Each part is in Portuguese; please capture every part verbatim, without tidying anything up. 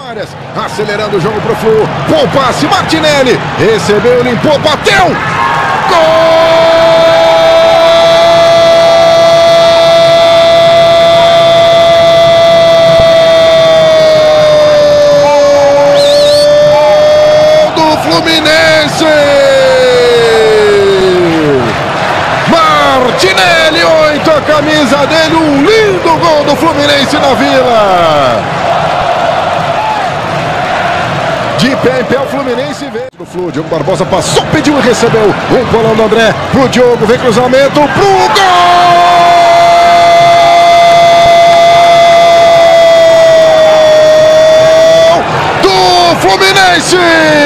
Acelerando o jogo pro Flu. Bom passe, Martinelli. Recebeu, limpou, bateu. Gol do Fluminense. Martinelli, oito, a camisa dele. Um lindo gol do Fluminense na Vila. De pé em pé o Fluminense veio do Flu. Diogo Barbosa passou, pediu e recebeu. Um bolão do André pro Diogo. Vem cruzamento pro gol do Fluminense.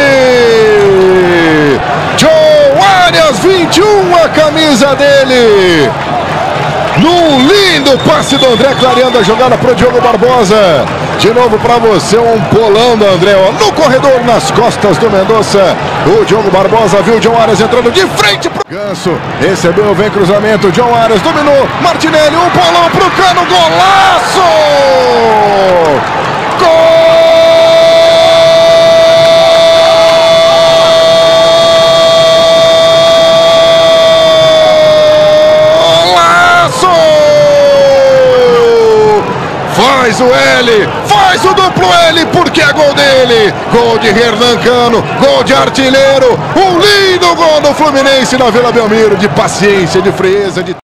João Arias, vinte e um, a camisa dele. Num lindo passe do André, clareando a jogada pro Diogo Barbosa. De novo para você, um bolão do André, ó, no corredor, nas costas do Mendonça. O Diogo Barbosa viu o João Arias entrando de frente pro Ganso. Recebeu, vem cruzamento, João Arias dominou. Martinelli, um bolão pro Cano, golaço! Faz o L, faz o duplo L, porque é gol dele. Gol de Hernan Cano, gol de artilheiro. Um lindo gol do Fluminense na Vila Belmiro, de paciência, de frieza, de...